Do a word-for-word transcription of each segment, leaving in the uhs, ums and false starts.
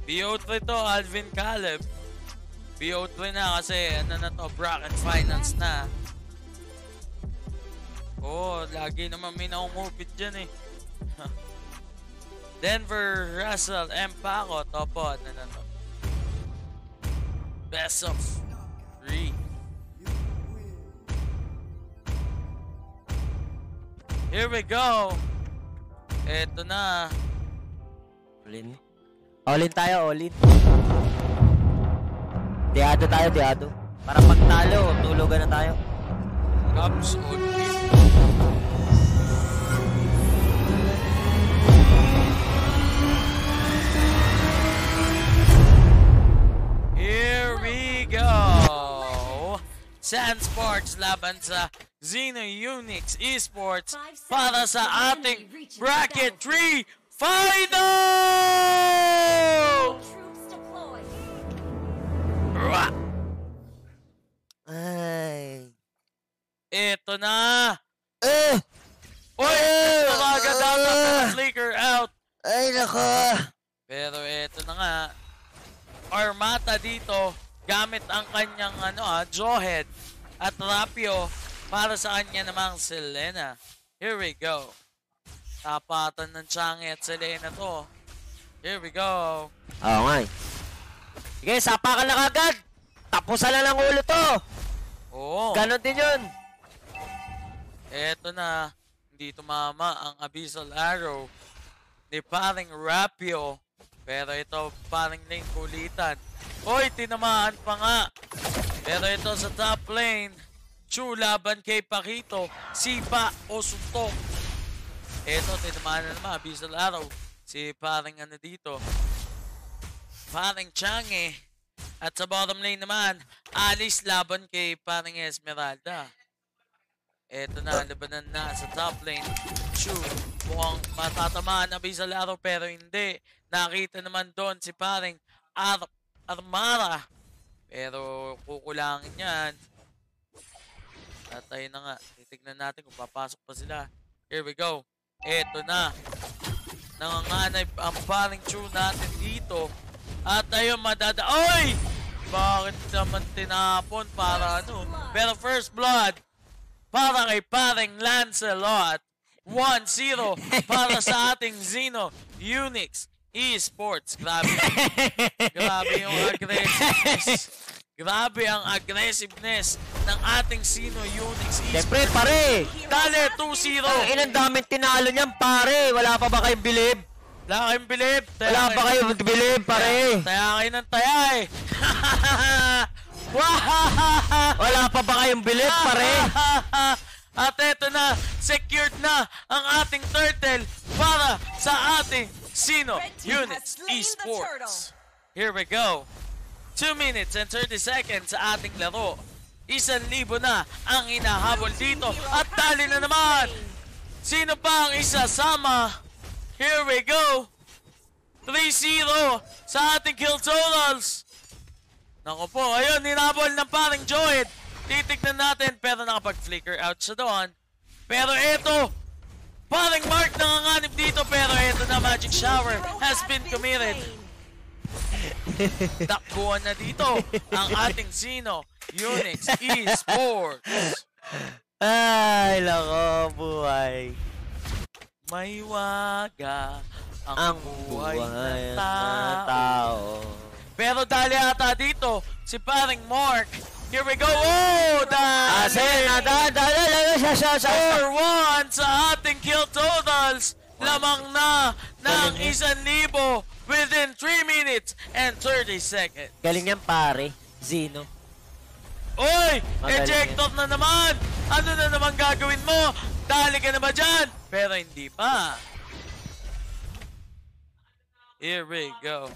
B O three to, Alvin Caleb. B O three na kasi ano na to, bracket finals na. Oh, lagi naman may naungupit dyan eh. Denver, Russell, M. Paco, topo, ano na to. Best of three. Here we go. Eto na. All-in. All-in tayo, all-in. Diado tayo, diado. Para pagtalo, tulugan na tayo. Cubs all-in. Here we go. Sunsparks laban sa Zeno Unix Esports para sa ating bracket three final! Ay. Ito na. Eh. Uy, ito na agad dapat flicker out. Ay, nako. Pero ito na nga. Armata dito gamit ang kanyang ano ah, jawhead at rapio para sa kanya namang Selena. Here we go. Tapatan ng Changi at Selena to. Here we go. Oo nga. Sige, sapa ka na kagad. Tapusan na lang ulo to. Oo. Ganon din yun. Eto na. Hindi tumama ang Abyssal Arrow ni paring Rapio. Pero ito, paring lane kulitan. Hoy, tinamaan pa nga. Pero ito sa top lane, Chu laban kay Pakito. Sipa o suntok. Ito, tinamaan na naman. Abyssal Arrow. Si paring ano dito. Paring Changi. At sa bottom lane naman, Alice laban kay paring Esmeralda. Ito na, labanan na sa top lane. Chu, mukhang matatamaan Abyssal Arrow pero hindi. Nakita naman doon si paring Ar Armara. Pero kukulangin yan. At ayun na nga. Titignan natin kung papasok pa sila. Here we go. Eto na. Nanganganay ang paring Chu natin dito. At ayun madada... Oy! Bakit naman tinapon para ano? Pero first blood para kay paring Lancelot. one zero para sa ating Zeno Unix Esports. Grabe. Grabe yung aggressiveness. Grabe ang aggressiveness ng ating Zeno Unix Esports. Siyempre, pare. Dali, two zero. Ang ilang daming tinalo niyan, pare. Wala pa ba kayong bilib? Wala kayong bilib. Wala pa kayong bilib, pare. Taya kayo ng taya eh. Wala pa ba kayong bilib, pare? At eto na, secured na ang ating turtle para sa ating Zeno Unix Esports. Here we go. two minutes and thirty seconds sa ating laro. Isang libo na ang hinahabol dito. At tali na naman. Sino pa ang isasama? Here we go. three zero sa ating kill totals. Naku po, ayun, hinabol ng paring Joed. Titignan natin, pero nakapag-flicker out siya doon. Pero eto, paring Mark nanganganib dito, pero eto na, Magic Shower has been committed. Takbuhan na dito ang ating Zeno Unix Esports. Ay, lako, buhay. May waga ang, Ang buhay, buhay ng tao. ng tao. Pero dali ata dito, si paring Mark. Here we go. Oh, dali. Asin, dali, dali, dali, siya, siya, siya. four one sa ating kill totals. Lamang na ng isang libo within three minutes and thirty seconds. Galing yan, pare. Zeno. Oy! Magaling Ejector na naman! Ano na naman gagawin mo? Dali ka na ba dyan? Pero hindi pa. Here we go.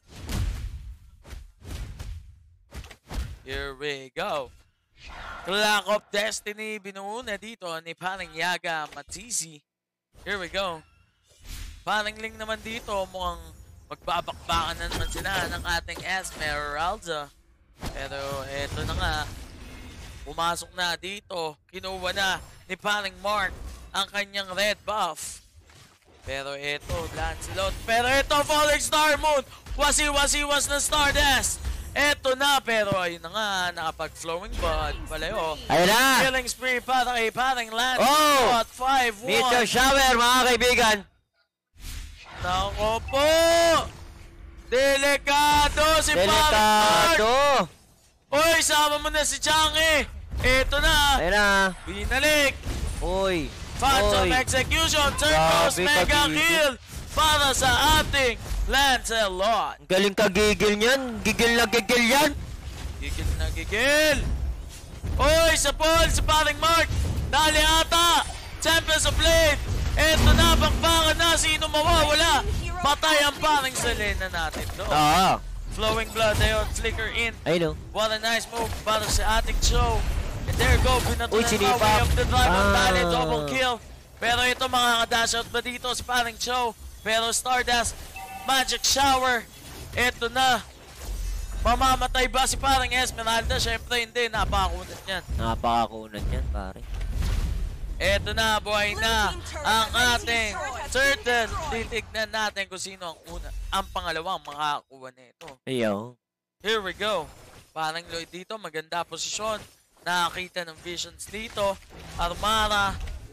Here we go. Clock of Destiny binuo na dito ni paring Yaga Matisi. Here we go. Paring Ling naman dito mukhang magbabakbakan na naman sila ng ating Esmeralda. Pero eto na nga. Pumasok na dito. Kinuha na ni paring Mark ang kanyang red buff. Pero eto, Lancelot. Pero eto, Falling Star Moon. Wasi-wasi-was na Stardust. Eto na, pero ayun na nga, nakapag-flowing bud. Palayo. Ayun na. Killing spree para kay parang Lance. Oh! five one. Meteor shower, mga kaibigan. Nako po! Delikado si Delikado. Parang Oy, sama mo na si Changi. Eto na. Ayun na. Binalik. Uy. Phantom Oy. Execution. Turtles Grabe, mega kagigil. kill para sa ating Lancelot. Ang galing ka gigil niyan. Gigil na gigil yan. Gigil na gigil. Oy, sa Paul, sa paring Mark. Dali ata. Champions of Blade. Eto na, bakbakan na. Sino mawawala? Patay ang paring Selena natin doon. Oo. Flowing blood ayun, flicker in. Ayun o. What a nice move para sa ating show. And there go, binato Uy, na sinipa. way of the dragon. Ah. Dali, double kill. Pero ito mga ka-dash out ba dito si paring show. Pero Stardust, Magic Shower. Ito na. Mamamatay ba si parang Esmeralda? Siyempre hindi, napakakunat yan. Napakakunan yan, pare. Ito na, buhay na ang ating Turtle. Titignan natin kung sino ang una, ang pangalawang makakakuha nito. Ayaw. Here we go. Parang Lloyd dito, maganda posisyon. Nakakita ng visions dito. Armara.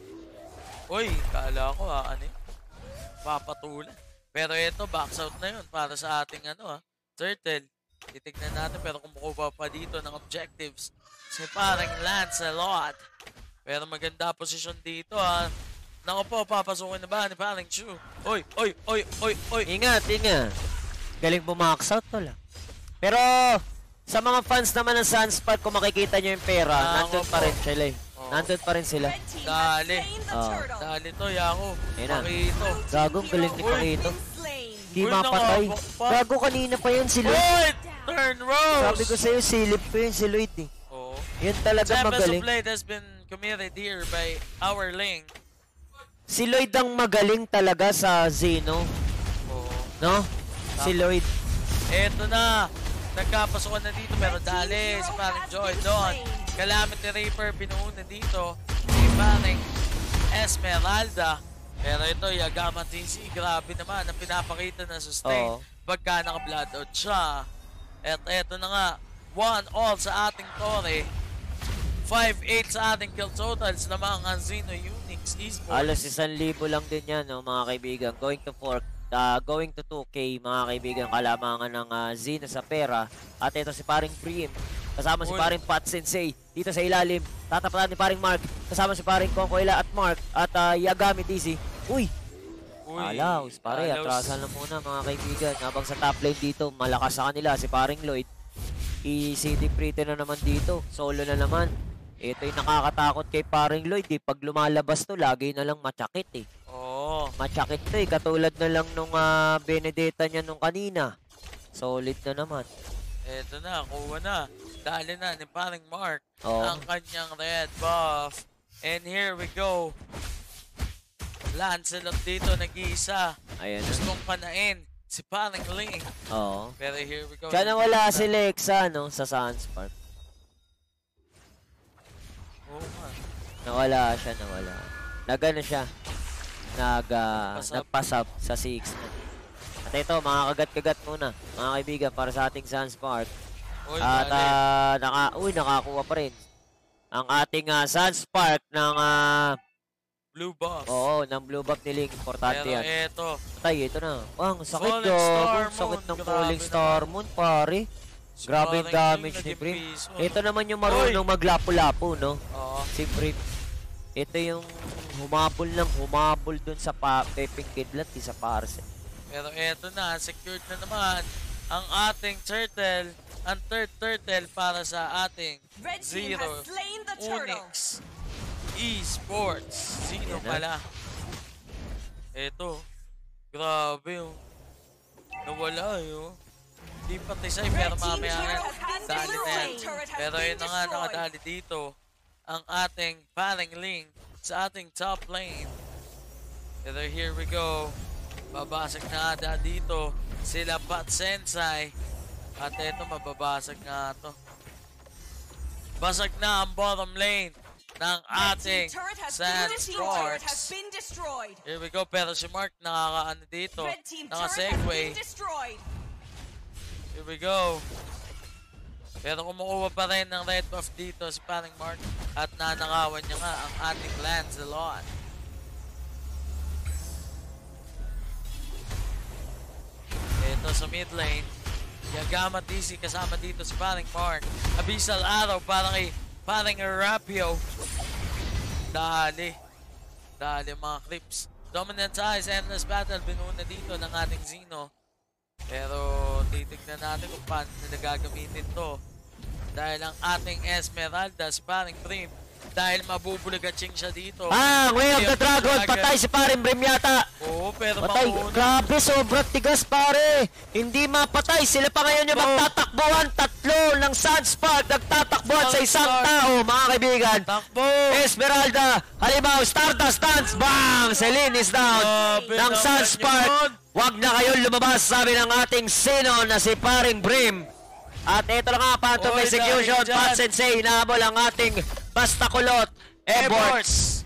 Uy, kala ko ha, ano yun? Papatulan. Pero ito, box out na yun para sa ating ano ha, Turtle. Titignan natin pero kumukuha pa dito ng objectives. Si parang Lancelot. Pero maganda posisyon dito ha. Naku po, papasukin na ba ni parang Chu? Oy, oy, oy, oy, oy. Ingat, ingat. Galing bumax out to lang. Pero sa mga fans naman ng Sunsparks, kung makikita nyo yung pera, Ah, nandun opo. pa rin sila eh. Oh. Nandun pa rin sila. Dali. Oh. Dali to, Yako. Ayun na. Pakito. Gagong galing ni Uy. Pakito. Di Uy, mapatay. nakabok pa. Gago kanina pa yun si Lloyd. Uy! Turn Rose! Sabi ko sa'yo, silip ko yun si Lloyd eh. Oo. Yun talaga Champions of magaling. Blade has been committed here by our Ling. Si Lloyd ang magaling talaga sa Zeno. Oo. No? Si Lloyd. Eto na. Nagkapasukan na dito pero dali si paring Joy doon. Calamity Reaper pinuuna dito. Si paring Esmeralda. Pero ito, Yagama T C, grabe naman ang pinapakita na sustain Oo. pagka naka-blood out siya. At eto na nga, one all sa ating Tore. five eight sa ating kill totals namang ang Zeno Unix Esports. Halos isang libo lang din yan, no, mga kaibigan. Going to four, uh, going to two K, mga kaibigan, kalamangan ng uh, Zeno sa pera. At ito si paring Prim, kasama si Uy. paring Pat Sensei, dito sa ilalim. Tatapatan ni paring Mark, kasama si paring Concoila at Mark, at uh, Yagami T C. Uy! Uy, Alaws, pare, alaws. atrasan lang muna mga kaibigan. Habang sa top lane dito, malakas sa kanila si paring Lloyd. I-C D Pretty na naman dito, solo na naman. Ito yung nakakatakot kay paring Lloyd eh. Pag lumalabas to, lagi na lang matsakit eh. Oo. Matsakit to eh. Katulad na lang nung uh, Benedetta niya nung kanina. Solid na naman. Eto na, kuha na. Dali na ni paring Mark Oo. ang kanyang red buff. And here we go. Lancelot dito nag-iisa. Ayan na. Gustong panain si paring Ling. Oo. Pero here we go. Kaya nawala si Lexa no, sa Sunsparks. Oo nga. Nawala siya, nawala. Nagano siya. Nag, uh, Nagpasab. nagpasab sa six. At ito, mga kagat-kagat muna. Mga kaibigan, para sa ating Sunsparks. Uy, At dali. uh, naka, uy, nakakuha pa rin. Ang ating uh, Sunspark ng, uh, Blue buff. oo, ng blue buff ni Link. Importante Pero yan. eto. Patay, ito na. Ang sakit Falling gago. Star Sakit Moon. ng Grabe Falling naman. Star Moon, pare. Si Grabe yung parang damage Ling ni naging Prim. piso. Ito naman yung marunong maglapo-lapo, no? Oo. Si Prim. Ito yung humabol lang, humabol dun sa pa Pepeng Kidlat, di sa Parcel. Pero eto na, secured na naman ang ating turtle, ang third turtle para sa ating Red team Zero has slain the turtle. Unix Esports. Zeno Yan na. pala. Eto. Grabe oh. Nawala yun. Di patisay pero mamaya nga dali na yan. Pero yun na nga nakadali dito ang ating paring Ling sa ating top lane. Pero here we go. Babasag na ada dito sila Pat Sensei. At eto mababasag nga to. Basag na ang bottom lane ng ating Sunsparks. destroyed. Here we go, pero si Mark nakakaano dito, Red team turret has naka-segway. been destroyed. we go. Pero kumukuha pa rin ng red buff dito si paring Mark. At nanakawan niya nga ang ating Lancelot. Ito sa mid lane. Yagama T C kasama dito si paring Mark. Abyssal Arrow para kay paring Rapio. Dali. Dali mga clips. Dominant Eyes, Endless Battle. Binuna dito ng ating Zeno. Pero titignan natin kung paano nila gagamitin to. Dahil ang ating Esmeralda, si paring Brim, dahil mabubulagatsing siya dito. Ah, Way of the Dragon, patay si paring Brim yata. Oo, pero patay. mauna. Grabe, sobrang tigas pare. Hindi mapatay. Sila pa ngayon yung magtatakbuhan. Tatlo ng Sunsparks nagtatakbuhan sa isang tao, mga kaibigan. Takbo. Esmeralda, halimbawa, Stardust Dance, bang! Celine is down Grabe ng naman Sunsparks. Wag na kayong lumabas, sabi ng ating Zeno na si paring Brim. At ito na nga, Phantom Oy, Execution, dahil Pat dyan. Sensei, inahabol ang ating Bastakulot, Esports.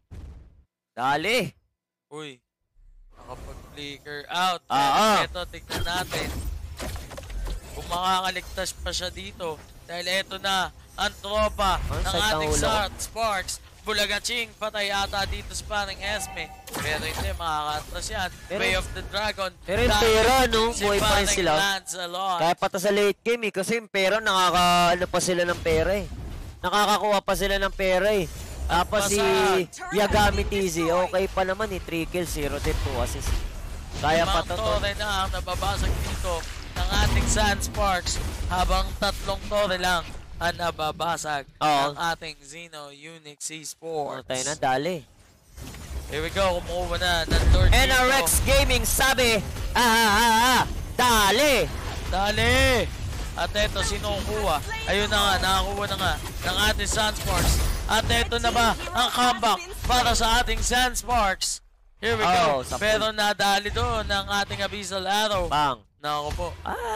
Dali. Uy, nakapag-flicker out. Oo. Ito, tignan natin. Kung makakaligtas pa siya dito. Dahil ito na, ang tropa Ang ng side ng ating ulo. Sunsparks. Bulagaching, patay ata dito sa paring Esme. Pero hindi, makaka-atras yan. Pero- Way of the Dragon. Pero yung Dahil pera, no? si Buhay pa rin paring sila. Lancelot. Kaya pata sa late game eh, kasi yung pera, nakaka, ano pa sila ng pera eh. Nakakakuha pa sila ng pera eh. Tapos si Yagami T Z, okay pa naman eh, three kills, zero death, two assists. Kaya pa Limang to to. tore na ang nababasag dito ng ating Sunsparks habang tatlong tore lang ang nababasag Oo. ng ating Zeno Unix Esports. Tayo na, dali. Here we go, kumukuha na ng Lord N R X dito. Gaming sabi, ah, ah, ah, ah, dali. Dali! At eto, sino kuha? Ayun na nga, nakakuha na nga ng ating Sunsparks. At eto na ba ang comeback para sa ating Sunsparks? Here we Oh, go. sa Pero nadali doon ng ating Abyssal Arrow. Bang. Nako po.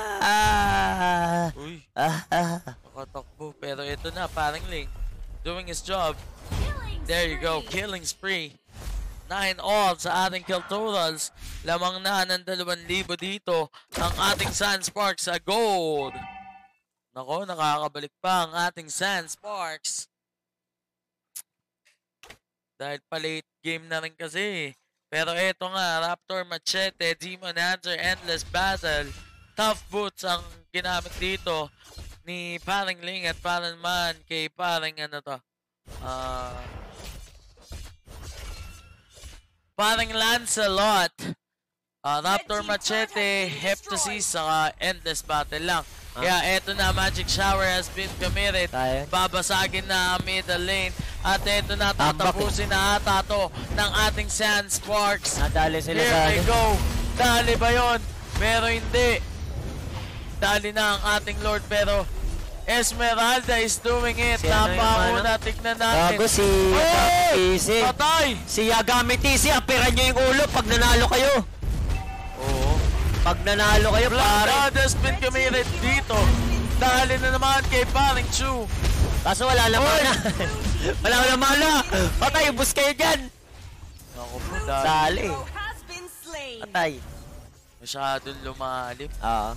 Ah, Uy, ah, ah. nakatakbo. Pero ito na, parang Ling. Doing his job. There you go, killing spree. Nine all sa ating kill totals. Lamang na ng dalawang libo dito ang ating Sunsparks sa gold. Nako, nakakabalik pa ang ating Sunsparks. Dahil pa late game na rin kasi. Pero eto nga, Raptor Machete, Demon Hunter, Endless Battle. Tough boots ang ginamit dito ni Paring Ling at Paring Man kay Paring ano to. Ah... Paring Lancelot, uh, Raptor Machete, Heptasis, saka Endless Battle lang. Kaya eto na, Magic Shower has been committed. Tayo. Babasagin na ang middle lane. At eto na, tatapusin na ata to ng ating Sunsparks. Nadali sila Here sa we akin. go. Dali ba yun? Pero hindi. Dali na ang ating Lord, pero Esmeralda is doing it. Si ano yung Napakuna, ano? tignan natin. Gago si Hey! Yagami T C. Patay! Si Yagami T C, apiran nyo yung ulo pag nanalo kayo. Oo. Pag nanalo kayo, pare. Blood has been committed dito. Dali na naman kay Paring Chu. Kaso wala lang mana. Wala wala mana. Patay, ubus kayo dyan. Ako po, dali. Dali. Patay. Masyadong lumalim. Oo.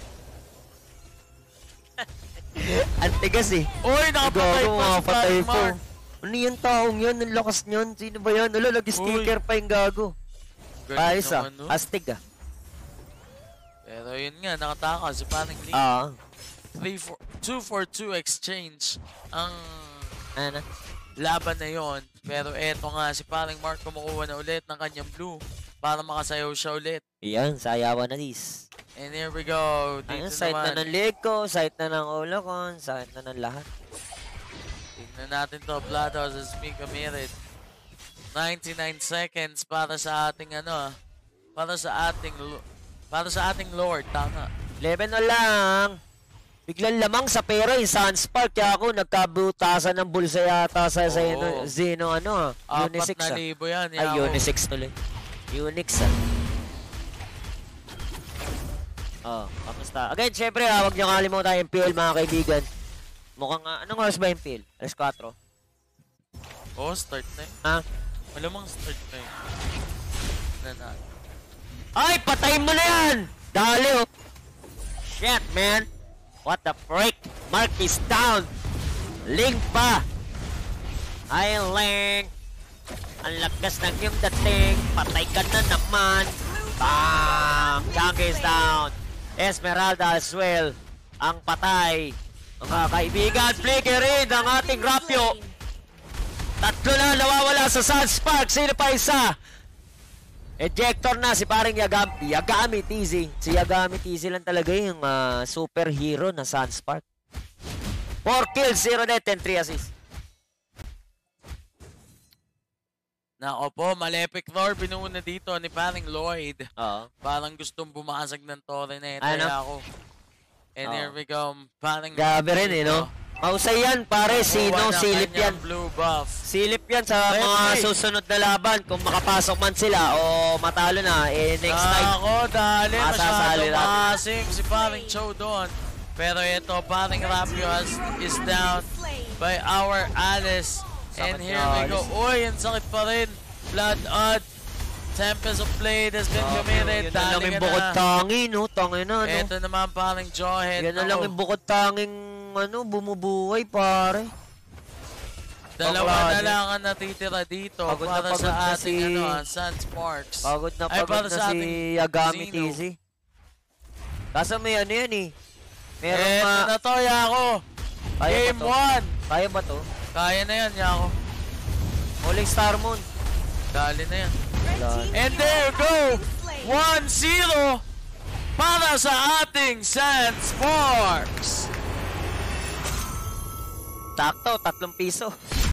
Antigas eh. Uy, nakapatay Gago, pa si mga patay Paring po. Mark. Ano yung taong yun? Ang lakas nyon. Sino ba yan? Ulo, nag-sticker pa yung gago. Galing Ayos ah. naman, no? Astig ah. Pero yun nga, nakataka si Paring Lee. Oo. two for two exchange ang Ano na? laban na yon. Pero eto nga, si Paring Mark kumukuha na ulit ng kanyang blue para makasayaw siya ulit. Iyan, sayawan na dis. And here we go. Dito Ayun, sight na naman. ng leg ko, sight na ng ulo ko, sight na ng lahat. Tingnan natin to. Bloodhouse has been committed. ninety-nine seconds para sa ating ano ah. Para sa ating lo- para sa ating Lord. Tama. eleven na lang. Biglang lamang sa pera yung Sunspark. Kaya ako nagkabutasan ng bulsa yata sa Oo. Zeno, Zeno ano ah. Apat Unix na ah. libo yan. Ay, Yako. Unix tuloy. Unix ah. Oh, kamusta? Again, syempre ah, huwag niyo kalimutan yung M P L mga kaibigan. Mukhang, ah, anong oras ba yung M P L? alas kwatro? Oh, start na yun. Ha? Malamang start na yun. Na na. Ay, patayin mo na yan! Dali oh! shit, man. What the frick? Mark is down. Link pa. Ay, Link. Ang lakas ng iyong dating. Patay ka na naman. Bam! Junkie is down. Esmeralda as well. Ang patay. Mga kaibigan, flickerin ang ating Rapio. Tatlo na nawawala sa Sunsparks. Sino pa isa? Ejector na si paring Yagami, Yagami T Z. Si Yagami T Z lang talaga yung uh, superhero na Sunspark. four kills, zero death, and three assists. Nako po, Malefic Lord binuuna dito ni paring Lloyd. Oo. Parang gustong bumasag ng tore na ito. Ano? Ako. And Oo. here we go. Parang Gabi rin eh, no? Mausay yan, pare. Sino? Silip yan. Blue buff. Silip yan sa mga susunod na laban. Kung makapasok man sila o matalo na, eh next time. Ako, dali. Masasali Masyadong natin. maasim si paring Cho doon. Pero ito, paring Rapio is down by our Alice. And Sakit here na we go. Alice. Uy, ang sakit pa rin. Blood Odd. Tempest of Blade has been committed. Yun na lang Dali yung ka bukod na. tangi, no? Tangi na, no? Ito naman paring Jawhead. Yan na lang yung bukod tanging, ano, bumubuhay, pare. Dalawa Bakla na din. lang ang natitira dito Pagod na para pagod sa na ating si- ano, ah, Sunsparks. Pagod na Ay, pagod para na sa si ating Yagami Zeno. T Z. Kaso may ano yan, eh. Meron Eto ma... na to, Yako. Kaya ba Game to? one. Kaya ba to? Kaya na yan, Yako. Huling Star Moon. Dali na yan. Wala. And there you go. one zero para sa ating Sunsparks. Sakto, tatlong piso.